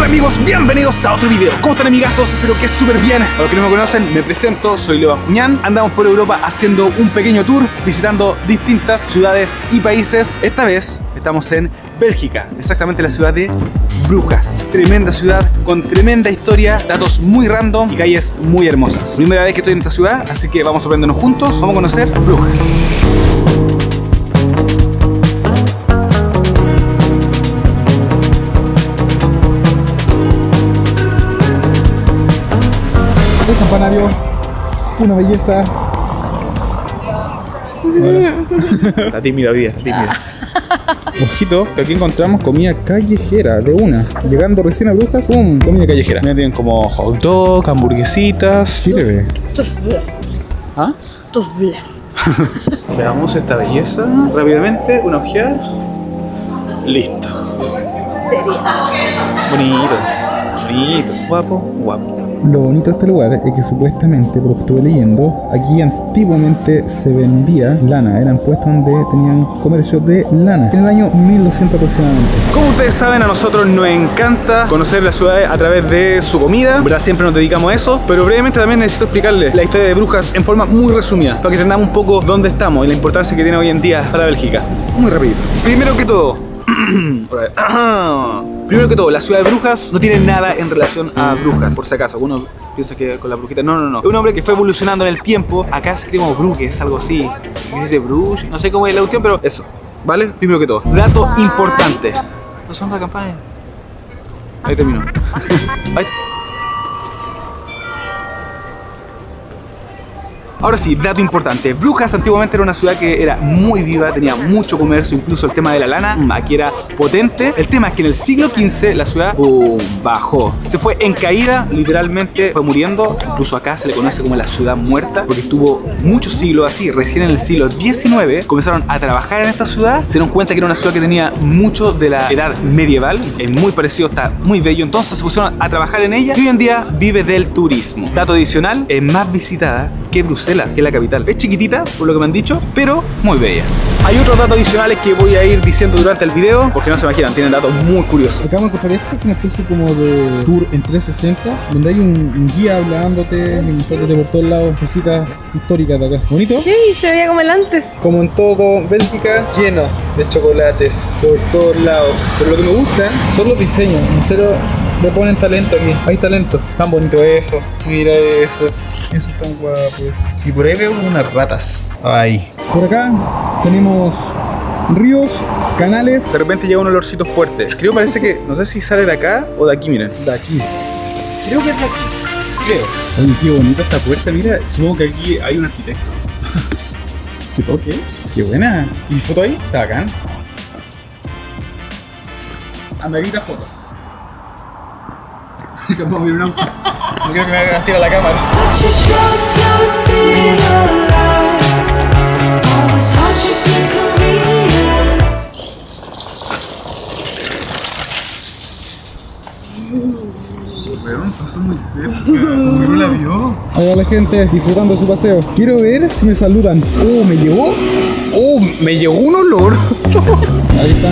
Hola amigos, bienvenidos a otro video. ¿Cómo están amigazos? Espero que súper bien. Para los que no me conocen, me presento, soy Leo Bascuñán. Andamos por Europa haciendo un pequeño tour, visitando distintas ciudades y países. Esta vez estamos en Bélgica, exactamente la ciudad de Brujas. Tremenda ciudad, con tremenda historia, datos muy random y calles muy hermosas. Primera vez que estoy en esta ciudad, así que vamos a aprendernos juntos. Vamos a conocer Brujas. El campanario, una belleza. Está tímida hoy día, está tímida. Ojito, que aquí encontramos comida callejera de una. Llegando recién a Brujas, ¡pum! Comida callejera. Mira, tienen como hot dog, hamburguesitas. Chile. ¿Ah? Veamos esta belleza rápidamente, una ojeada. Listo. Bonito, bonito, guapo, guapo. Lo bonito de este lugar es que supuestamente, por lo que estuve leyendo, aquí antiguamente se vendía lana. Eran puestos donde tenían comercio de lana. En el año 1200 aproximadamente. Como ustedes saben, a nosotros nos encanta conocer las ciudades a través de su comida. En verdad siempre nos dedicamos a eso. Pero brevemente también necesito explicarles la historia de Brujas en forma muy resumida, para que entendamos un poco dónde estamos y la importancia que tiene hoy en día para Bélgica. Muy rapidito. Primero que todo, la ciudad de Brujas no tiene nada en relación a Brujas, por si acaso. Uno piensa que con la brujita. No. Es un hombre que fue evolucionando en el tiempo. Acá se escribe como Bruges, algo así. Se dice Bruges, no sé cómo es la cuestión, pero eso, ¿vale? Primero que todo. Dato importante. ¿No son la campana? Ahí terminó. Ahí. Ahora sí, dato importante. Brujas antiguamente era una ciudad que era muy viva, tenía mucho comercio, incluso el tema de la lana, aquí era potente. El tema es que en el siglo XV la ciudad bajó. Se fue en caída, literalmente fue muriendo. Incluso acá se le conoce como la ciudad muerta, porque estuvo muchos siglos así. Recién en el siglo XIX comenzaron a trabajar en esta ciudad. Se dieron cuenta que era una ciudad que tenía mucho de la edad medieval. Es muy parecido, está muy bello. Entonces se pusieron a trabajar en ella y hoy en día vive del turismo. Dato adicional, es más visitada que Bruselas, que es la capital. Es chiquitita, por lo que me han dicho, pero muy bella. Hay otros datos adicionales que voy a ir diciendo durante el video, porque no se imaginan, tienen datos muy curiosos. Acabamos de encontrar esto, una especie como de tour en 360, donde hay un guía hablándote y mostrándote por todos lados cositas históricas de acá. ¿Bonito? Sí, se veía como el antes. Como en todo Bélgica, lleno de chocolates por todos lados. Pero lo que me gusta son los diseños. En serio, le ponen talento aquí. Hay talento. Tan bonito eso. Mira esos. Esos tan guapos. Y por ahí veo unas ratas. Ay. Por acá tenemos ríos, canales. De repente llega un olorcito fuerte. Creo parece que, no sé si sale de acá o de aquí, miren. De aquí. Creo que es de aquí. Creo. Oye, qué bonita esta puerta, mira. Supongo que aquí hay un arquitecto. ¿Qué toque? Qué buena. ¿Y foto ahí? Está bacán. Anda, evita foto. Vamos a ver un auto. No quiero que me hagan tirar la cámara. Pasó muy cerca, como que no la vio. Ahí va la gente disfrutando de su paseo. Quiero ver si me saludan. Oh, ¿me llegó? Oh, me llegó un olor. Ahí están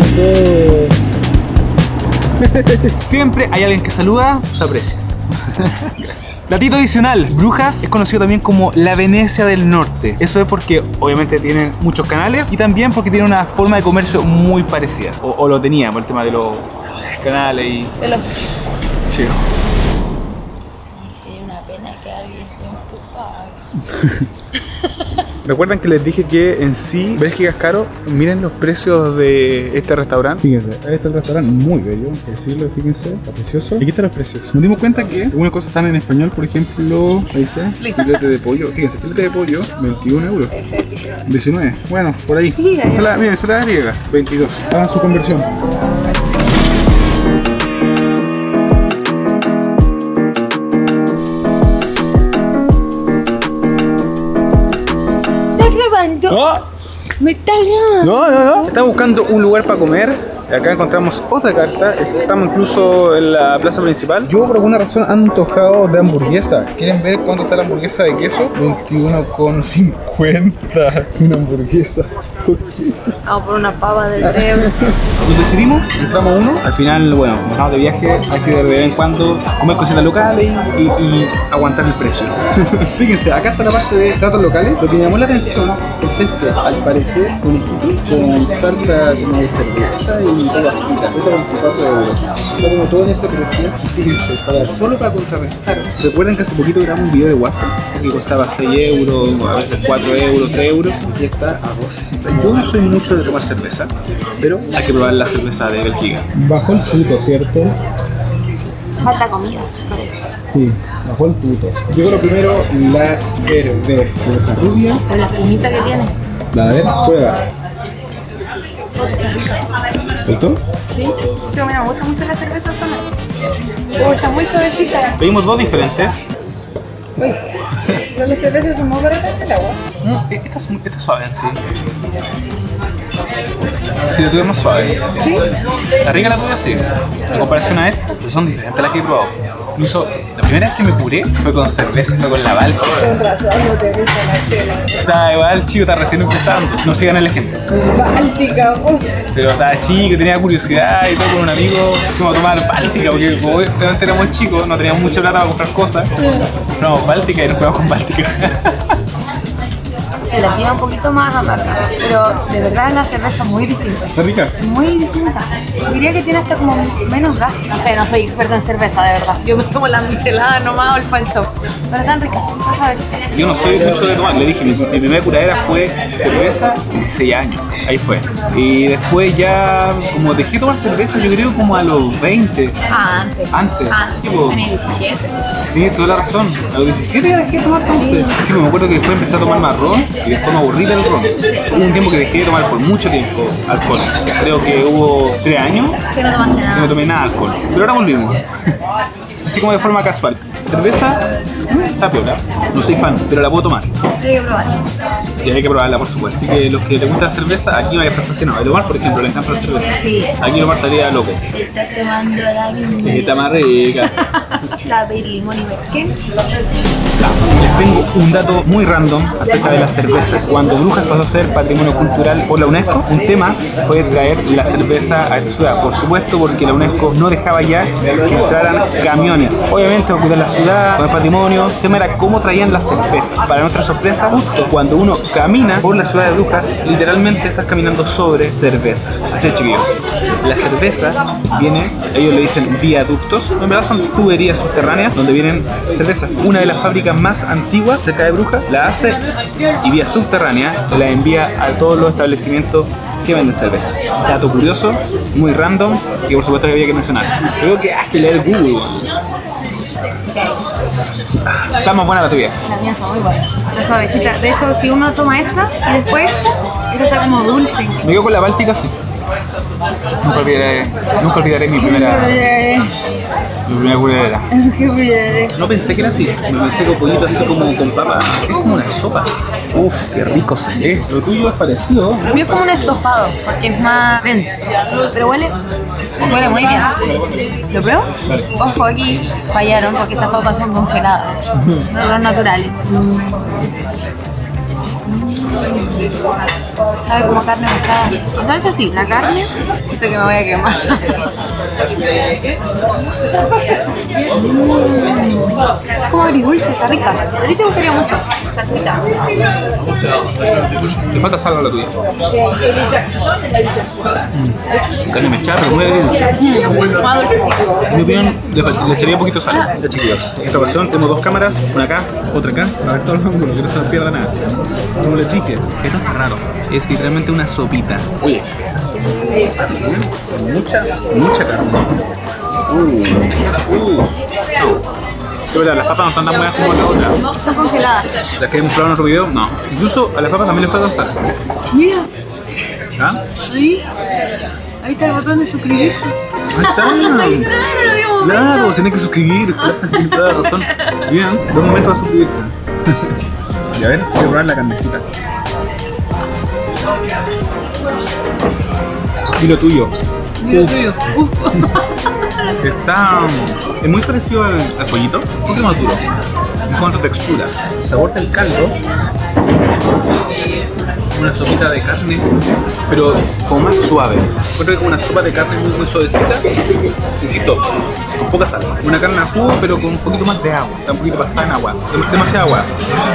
todos. Siempre hay alguien que saluda, se aprecia. Gracias. Datito adicional, Brujas es conocido también como la Venecia del Norte. Eso es porque obviamente tienen muchos canales y también porque tiene una forma de comercio muy parecida. O lo tenía por el tema de los canales y... Sí. Sería una pena que alguien te empujara. ¿Recuerdan que les dije que en sí Bélgica es caro? Miren los precios de este restaurante. Fíjense, ahí está el restaurante muy bello, hay que decirlo, fíjense, está precioso. Y aquí están los precios. Nos dimos cuenta que algunas cosas están en español, por ejemplo, ahí dice, filete de pollo. Fíjense, filete de pollo, 21 euros. 19. Bueno, por ahí. Miren, ensalada griega, 22. Hagan su conversión. ¡Oh! Me está grabando. No. Estamos buscando un lugar para comer. Acá encontramos otra carta. Estamos incluso en la plaza principal. Yo por alguna razón ando antojado de hamburguesa. ¿Quieren ver cuánto está la hamburguesa de queso? 21,50. Una hamburguesa. Vamos por una pava del Trébol. Nos decidimos, entramos uno, al final, bueno, nos vamos de viaje, hay que de vez en cuando comer cositas locales y aguantar el precio. Fíjense, acá está la parte de platos locales. Lo que me llamó la atención es este, al parecer, conejito con salsa como de cerveza y papas fritas. Cuesta 24 euros. Está como todo en ese precio. Y fíjense, solo para contrarrestar. ¿Recuerdan que hace poquito grabamos un video de waffles? Que costaba 6 euros, a veces 4 euros, 3 euros. Y está a 12. Yo no soy mucho de tomar cerveza, pero hay que probar la cerveza de Bélgica. Bajó el puto, ¿cierto? Falta comida, por eso. Sí, bajó el puto. Yo creo primero la cerveza rubia. Con la espumita que tiene. A ver, prueba. ¿Cierto? Sí, sí, a mí me gusta mucho la cerveza sola. Está muy suavecita. Pedimos dos diferentes. Uy, las cervezas son más baratas que el agua. Esta es suave, sí. Sí, la tuya es más suave. ¿Sí? La rica la tuya sí. En comparación a esta, pues son diferentes a las que he probado. Incluso la primera vez que me curé fue con cerveza, fue con la Báltica. Con razón, no te gusta la chela. Estaba igual chico, está recién empezando. No sigan el ejemplo. Báltica, pues. Pero estaba chico, tenía curiosidad y todo con un amigo. Fuimos a tomar Báltica porque como obviamente éramos chicos, no teníamos mucha plata para comprar cosas. Compramos Báltica y nos jugamos con Báltica. Sí, la tiene un poquito más amarga, pero de verdad la cerveza es muy distinta. ¿Está rica? Muy distinta. Diría que tiene hasta como menos gas. No sé, no soy experta en cerveza, de verdad. Yo me tomo la michelada nomás o el fan shop. Pero están ricas, no sabes. Yo no soy mucho de tomar, le dije, mi primera curadera fue cerveza, 16 años, ahí fue. Y después ya, como dejé de tomar cerveza, yo creo como a los 20. Ah, antes. Antes. Tipo, tenía 17. Sí, toda la razón. A los 17 ya dejé de tomar entonces. Sí, me acuerdo que después empecé a tomar más ron y después me aburrí del ron. Hubo un tiempo que dejé de tomar por mucho tiempo alcohol. Creo que hubo 3 años Que no tomaste que nada. no tomé nada de alcohol. Pero ahora volvimos. Así como de forma casual. Cerveza, está piola. No soy fan, pero la puedo tomar. Sí, hay que probarla. Y hay que probarla, por supuesto. Así que los que les gusta la cerveza, aquí vaya a estar fascinado. El Omar, por ejemplo, le encanta la cerveza. Sí. Aquí Omar estaría loco. Estás tomando la misma. Está más rica. La de limón y merquén. Les tengo un dato muy random acerca de la cerveza. Cuando Brujas pasó a ser patrimonio cultural por la UNESCO, un tema fue traer la cerveza a esta ciudad. Por supuesto, porque la UNESCO no dejaba ya que entraran camiones. Obviamente, para cuidar la ciudad, con el patrimonio. El tema era cómo traían la cerveza. Para nuestra sorpresa, justo cuando uno camina por la ciudad de Brujas, literalmente estás caminando sobre cerveza. Así es, chiquillos. La cerveza viene, ellos le dicen viaductos, en verdad son tuberías subterráneas donde vienen cervezas. Una de las fábricas más antiguas cerca de Brujas la hace y vía subterránea la envía a todos los establecimientos que venden cerveza. Dato curioso, muy random, que por supuesto que había que mencionar. Creo que hace leer Google. Está más buena la tuya. La mía está muy buena. La suavecita. De hecho, si uno toma esta y después, esta está como dulce. Me quedo con la Báltica, sí. Nunca olvidaré mi primera curadera. No pensé que era así. Me pensé con pollito así como con papa. Es como una sopa. Uf, qué rico se ve. Lo tuyo es parecido. Lo mío es como un estofado, porque es más denso. Pero huele muy bien. ¿Lo pruebo? Vale. Ojo, aquí fallaron porque estas papas son congeladas. No son naturales. Sabe como carne mezclada. La salsa sí, la carne, siento que me voy a quemar. Es como agridulce, está rica. A ti te gustaría mucho, salsita. Le falta sal a la tuya. Carne mechada, pero muy agridulce. Más dulcecito. En mi opinión, le echaría un poquito de sal. Ya, chiquillos, en esta ocasión tenemos dos cámaras, una acá, otra acá, para ver todos los ángulos, que no se nos pierda nada. Como les dije, esto está raro. Es literalmente una sopita. Oye, mucha carne. Es verdad, las papas no están tan buenas como las otras. Son congeladas. Las que hemos probado en otro video, no. Incluso a las papas también les falta sal. Mira, ¿Ah? ahí está el botón de suscribirse. Ahí está. Ahí está, no lo habíamos Claro, visto. se tiene que suscribir. Claro, tienes toda la razón. Bien, buen momento para suscribirse. Y a ver, voy a probar la carnecita. Y lo tuyo. Mira lo tuyo. Uf. Es muy parecido al pollito, un poquito más duro. En cuanto a textura, el sabor del caldo, una sopita de carne, pero como más suave. Encuentro que como una sopa de carne muy suavecita, insisto, con poca sal. Una carne a jugo, pero con un poquito más de agua. Está un poquito pasada en agua, demasiada agua.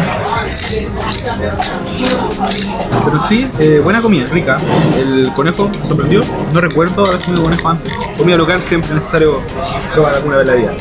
Pero sí, buena comida, rica. El conejo me sorprendió. No recuerdo haber comido conejo antes. Comida local siempre es necesario probar alguna vez en la vida.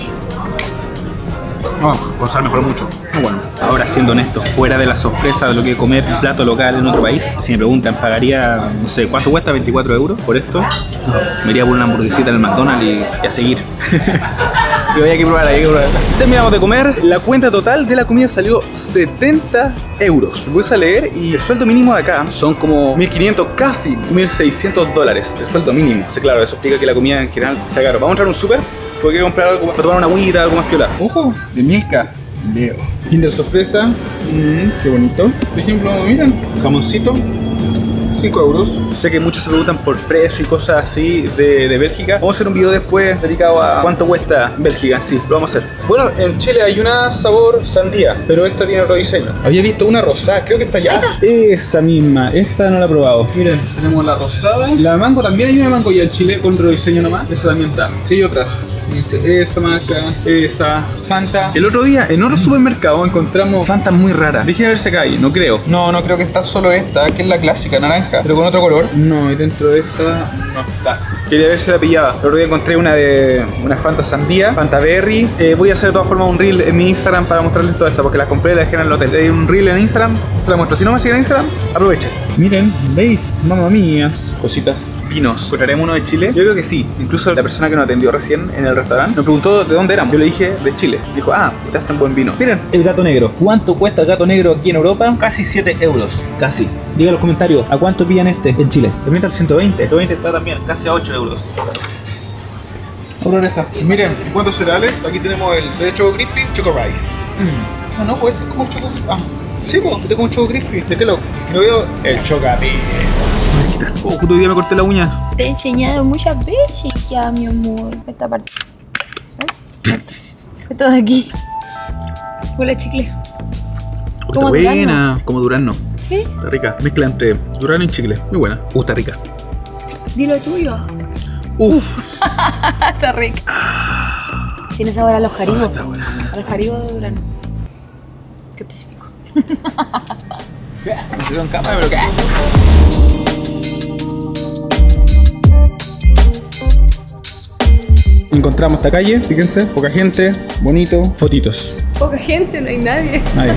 Con sal mejoró mucho. Muy bueno. Ahora, siendo honesto, fuera de la sorpresa de lo que comer un plato local en otro país, si me preguntan, pagaría, no sé, ¿cuánto cuesta? 24 euros por esto. Me iría por una hamburguesita en el McDonald's y a seguir. Pero hay que probar. Terminamos de comer. La cuenta total de la comida salió 70 euros. Voy a leer y el sueldo mínimo de acá son como 1.500, casi 1.600 dólares. El sueldo mínimo. Sí, claro, eso explica que la comida en general sea caro. Vamos a entrar a un súper porque quiero comprar algo para tomar una agüita, algo más piola. Ojo, de Milka. Leo. Kinder sorpresa. Qué bonito. Por ejemplo, miren, jamoncito. 5 euros. Sé que muchos se preguntan por precio y cosas así de Bélgica. Vamos a hacer un video después dedicado a cuánto cuesta Bélgica. Sí, lo vamos a hacer. Bueno, en Chile hay una sabor sandía, pero esta tiene otro diseño. Había visto una rosada, creo que está allá. Esa misma, esta no la he probado. Miren, tenemos la rosada. La mango, también hay una mango ya en Chile con otro diseño nomás. Esa también está. Sí, hay otras. Esa marca, esa, Fanta. El otro día en otro supermercado encontramos Fanta muy raras. Dije a ver si acá hay, no creo. No creo que está solo esta, que es la clásica, naranja, pero con otro color. No, y dentro de esta no está. Quería ver si la pillaba. El otro día encontré una Fanta sandía, Fanta berry. Voy a hacer de todas formas un reel en mi Instagram para mostrarles toda esa, porque las compré y las dejé en el hotel. Hay un reel en Instagram, te la muestro. Si no me siguen en Instagram, aprovechen. Miren, ¿veis? Mamma mías. Cositas. Vinos. ¿Encontraremos uno de Chile? Yo creo que sí. Incluso la persona que nos atendió recién en el restaurante nos preguntó de dónde éramos. Yo le dije de Chile. Dijo, te hacen buen vino. Miren, el gato negro. ¿Cuánto cuesta el gato negro aquí en Europa? Casi 7 euros. Casi. Diga en los comentarios, ¿a cuánto pillan este en Chile? También está el 120. El 120 está también casi a 8 euros. Ahora esta. Miren, en cuanto a cereales, aquí tenemos el de Choco Crispy, Choco Rice. No, pues este es como Choco Crispy. Sí, pues, este es como Choco Crispy. ¿De qué lo veo? El Chocapi. Justo hoy día me corté la uña. Te he enseñado muchas veces ya, mi amor. Esta parte. Esto de aquí. Huele a chicle. Está buena. Como durazno. ¿Sí? Está rica. Mezcla entre durazno y chicle. Muy buena. Está rica. Dilo tuyo. Uf. Está rica. Tiene sabor a los jaribos. Está buena. A los jaribos de durazno. Qué específico. Me quedo en cámara, pero ¿qué? Encontramos esta calle, fíjense, poca gente, bonito, fotitos. Poca gente, no hay nadie. Nadie.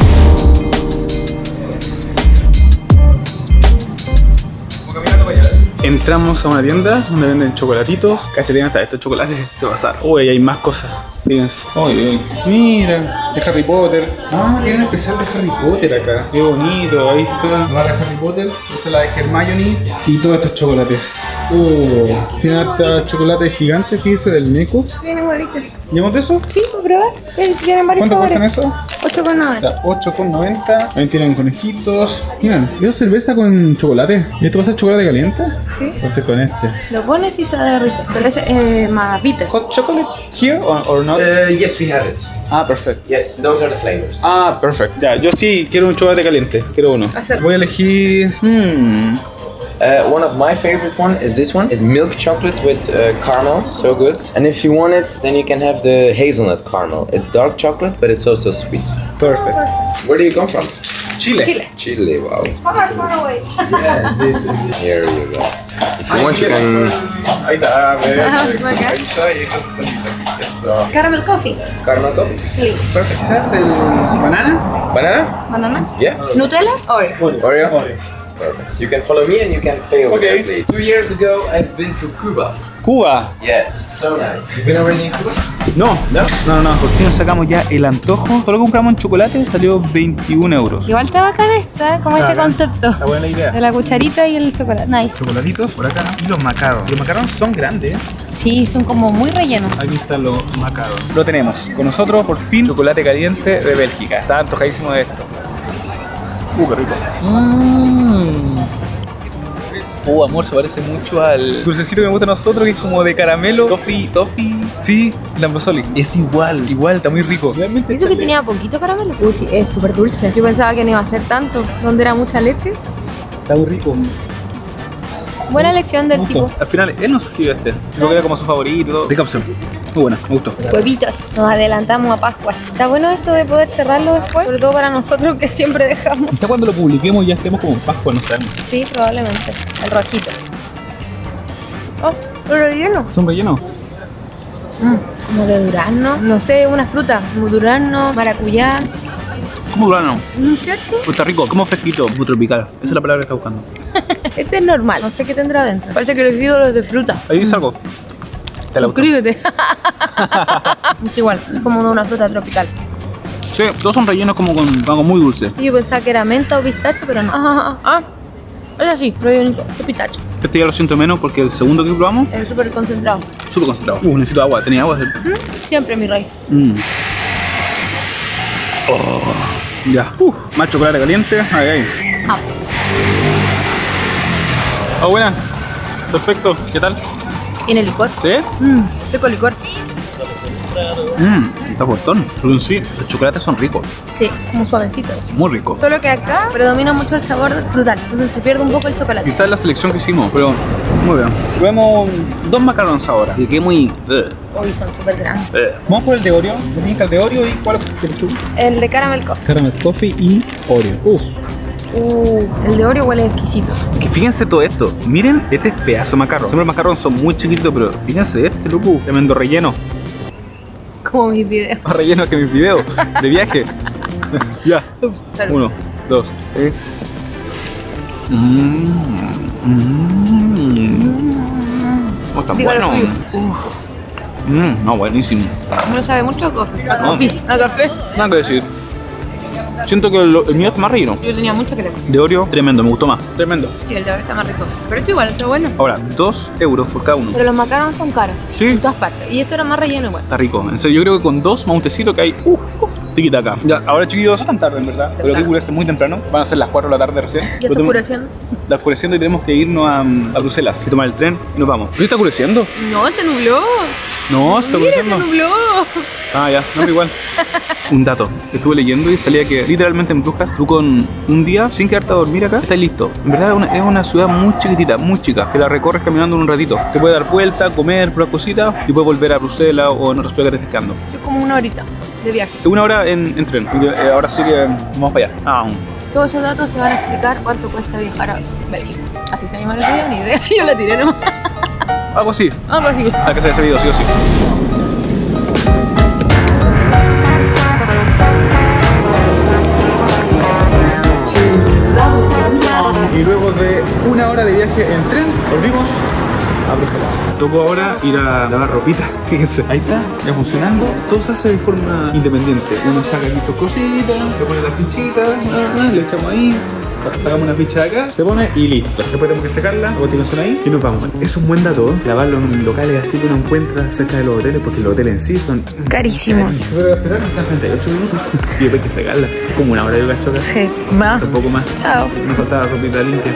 Entramos a una tienda donde venden chocolatitos. Cachetín hasta estos chocolates se pasaron. Uy, hay más cosas. Fíjense. Uy. Mira, de Harry Potter. Tienen especial de Harry Potter acá. Qué bonito. Ahí está la de Harry Potter. Esa es la de Hermione. Y todos estos chocolates. Tiene hasta chocolate gigante, fíjese, del Neko. Vienen bonitas. ¿Llevamos de eso? Sí, para probar. Tienen varios ¿Cuánto sabores. cuestan eso? 8,90. 8,90. Ahí tienen conejitos. Miren, eso es cerveza con chocolate. ¿Y esto va a ser chocolate caliente? Sí. Va a ser con este. Lo pones y se derrite. Pero ese es más bitter. Hot chocolate here or not? Yes, we have it. Perfect. Yes, those are the flavors. Perfect. Ya, yo sí quiero un chocolate caliente. Quiero uno. Hacer. Voy a elegir. One of my favorite one is this one. Is milk chocolate with caramel, so good. And if you want it, then you can have the hazelnut caramel. It's dark chocolate, but it's also sweet. Perfect. Where do you come from? Chile. Chile, wow. Far away. Here you go. If you want, you can... Ahí está, Bacán. ahí está, y esa es su salita. Eso. Caramel coffee. Caramel coffee. Sí. Perfect. ¿Se hace el banana? Banana? Banana. Yeah. Nutella. Oreo. Oreo? Perfect. So you can follow me and you can pay over Okay. the plate. 2 years ago, I've been to Cuba. Cuba. Yeah, so nice. You've been already in Cuba? No. No? Por fin sacamos ya el antojo. Todo lo que compramos en chocolate salió 21 euros. Igual está bacana esta, como este Está concepto. Está buena idea. De la cucharita y el chocolate. Nice. Chocolatitos por acá y los macarons. Los macarons son grandes. Sí, son como muy rellenos. Aquí están los macarons. Lo tenemos con nosotros por fin. Chocolate caliente de Bélgica. Está antojadísimo de esto. Qué rico. Amor, se parece mucho al dulcecito que me gusta a nosotros, que es como de caramelo. Toffee. Sí, Lambrosoli. Es igual, está muy rico. Realmente. ¿Eso que tenía poquito caramelo? Uy, sí, es súper dulce. Yo pensaba que no iba a ser tanto. ¿Dónde era mucha leche? Está muy rico. Buena elección del tipo. Al final él nos sugirió este. Creo que era como su favorito y todo. Rica opción. Muy buena, me gustó. Huevitos. Nos adelantamos a Pascua. Está bueno esto de poder cerrarlo después, sobre todo para nosotros que siempre dejamos. Quizá cuando lo publiquemos ya estemos como en Pascua, no sabemos. Sí, probablemente. El rojito. Oh, lo relleno. ¿Son rellenos? Como de durazno. No sé, una fruta. Como durazno, maracuyá. ¿Cómo durazno? ¿Cierto? Está rico, como fresquito, muy tropical. Esa es la palabra que está buscando. Este es normal. No sé qué tendrá dentro. Parece que les digo los de fruta. Ahí dice algo. Te la gustó. Suscríbete. Es igual, es como de una fruta tropical. Sí, todos son rellenos como con algo muy dulce. Yo pensaba que era menta o pistacho, pero no. Es así, rellenito, es pistacho. Este ya lo siento menos porque el segundo que probamos, Es súper concentrado. súper concentrado. Necesito agua. ¿Tenía agua? Siempre, mi rey. Ya. Más chocolate caliente. Ahí, ahí. Ah. Ah, buena. Perfecto. ¿Qué tal? ¿Tiene licor? ¿Sí? Seco licor. Está cortón. Pero en sí, los chocolates son ricos. Sí, como suavecitos. Muy ricos. Solo que acá predomina mucho el sabor frutal, entonces se pierde un poco el chocolate. Quizás la selección que hicimos, pero muy bien. Probemos 2 macarons ahora. Y que muy... Hoy son súper grandes. Vamos por el de Oreo. ¿Tienes el de Oreo y cuál quieres tú? El de caramel coffee. Caramel Coffee y Oreo. El de Oreo huele exquisito. Que fíjense todo esto. Miren este pedazo de macarrón. Siempre los macarrones son muy chiquititos, pero fíjense este, loco. Tremendo relleno. Como mis videos. Más relleno que mis videos de viaje. Ya. Ups, salud. 1, 2, 3. Oh, está Dígalo bueno. suyo. No, buenísimo. No sabe mucho a coffee. A coffee. A café. Nada que decir. Siento que el mío está más relleno. Yo tenía mucha crema. De Oreo, tremendo, me gustó más. Tremendo. Y el de ahora está más rico. Pero esto igual, está bueno. Ahora, 2 euros por cada uno. Pero los macarons son caros. Sí. En todas partes. Y esto era más relleno igual. Está rico. En serio, yo creo que con 2 más un tecito que hay. Tiquita acá. Ya, ahora chiquillos, no es tan tarde en verdad. Pero aquí oscurece muy temprano. Van a ser las 4 de la tarde recién. Ya está oscureciendo. Está oscureciendo y tenemos que irnos a Bruselas. Hay que tomar el tren y nos vamos. ¿Sí está oscureciendo? No, se nubló. No, se está Mira, se oscureciendo. nubló. Ah, ya, no, pero igual. Un dato que estuve leyendo y salía que literalmente en Brujas, tú con un día sin quedarte a dormir acá, estás listo. En verdad es una ciudad muy chiquitita, muy chica, que la recorres caminando en un ratito. Te puedes dar vuelta, comer, probar cositas y puedes volver a Bruselas o en otra ciudad que estés quedando. Es como una horita de viaje. 1 hora en tren. Ahora sí que vamos para allá. Todos esos datos se van a explicar cuánto cuesta viajar a Bélgica. Así se llama el video, ni idea. Yo la tiré nomás. Algo así. Algo así. Hay que hacer ese video, sí o sí. Y luego de 1 hora de viaje en tren, volvimos a Bruselas. Tocó ahora ir a lavar ropita. Fíjense, ahí está, ya funcionando. Todo se hace de forma independiente. Uno saca aquí sus cositas, se pone la fichita, le echamos ahí. Sacamos una ficha de acá, se pone y listo. Después tenemos que secarla, a continuación ahí y nos vamos. Es un buen dato, lavarlo en locales así que uno encuentra cerca de los hoteles, porque los hoteles en sí son Carísimos. Pero esperar hasta 38 minutos y después hay que secarla. Es como 1 hora de cacho acá. Sí, más. Un poco más. Chao. Me faltaba ropita limpia.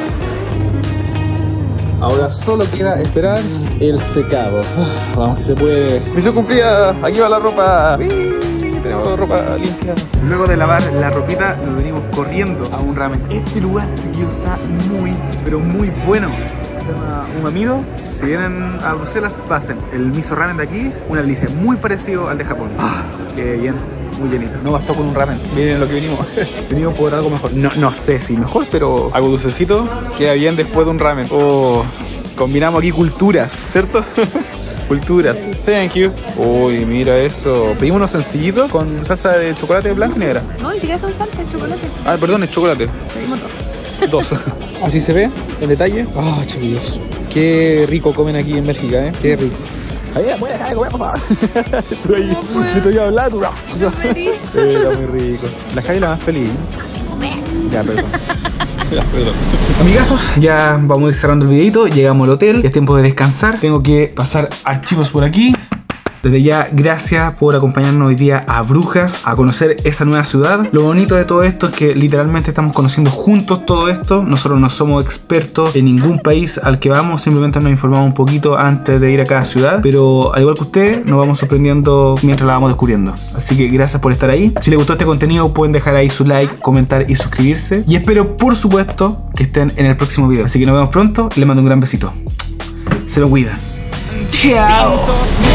Ahora solo queda esperar el secado. Vamos que se puede. Misión cumplida. Aquí va la ropa. Tenemos ropa limpia. Luego de lavar la ropita, nos venimos corriendo a un ramen. Este lugar, chiquillos, está muy, pero muy bueno. Se llama Umamido. Si vienen a Bruselas, pasen. El miso ramen de aquí, una delicia. Muy parecido al de Japón. Qué bien. Muy llenito. No bastó con un ramen. Miren lo que vinimos. Venimos por algo mejor. No sé si mejor, pero algo dulcecito queda bien después de un ramen. Combinamos aquí culturas, ¿cierto? Culturas. Thank you. Uy, mira eso. Pedimos unos sencillitos con salsa de chocolate blanco y negra. No, ni siquiera son salsa, es chocolate. Ah, perdón, es chocolate. Pedimos 2. Así se ve el detalle. Chiquillos. Qué rico comen aquí en Bélgica, Qué rico. Javier, ¿puedes dejar de comer, por favor? Estoy ahí. Me estoy hablando. Era muy rico. La Javi la más feliz. Ya, perdón. Amigazos, ya vamos a ir cerrando el videito. Llegamos al hotel, es tiempo de descansar. Tengo que pasar archivos por aquí. Desde ya, gracias por acompañarnos hoy día a Brujas, a conocer esa nueva ciudad. Lo bonito de todo esto es que literalmente estamos conociendo juntos todo esto. Nosotros no somos expertos en ningún país al que vamos, simplemente nos informamos un poquito antes de ir a cada ciudad, pero al igual que usted, nos vamos sorprendiendo mientras la vamos descubriendo. Así que gracias por estar ahí. Si les gustó este contenido, pueden dejar ahí su like, comentar y suscribirse. Y espero, por supuesto, que estén en el próximo video. Así que nos vemos pronto y les mando un gran besito. Se me cuidan. Chao.